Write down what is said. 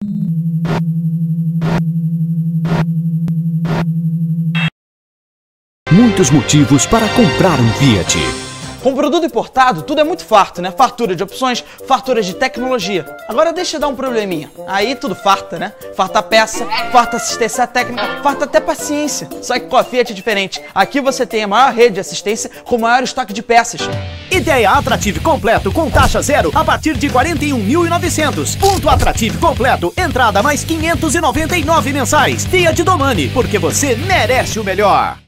Muitos motivos para comprar um Fiat. Com produto importado, tudo é muito farto, né? Fartura de opções, fartura de tecnologia. Agora deixa eu dar um probleminha. Aí tudo farta, né? Farta peça, farta assistência técnica, farta até paciência. Só que com a Fiat é diferente. Aqui você tem a maior rede de assistência com o maior estoque de peças. Ideia Attractive completo com taxa zero a partir de 41.900. Ponto Attractive completo, entrada mais 599 mensais. Fiat Domani, porque você merece o melhor.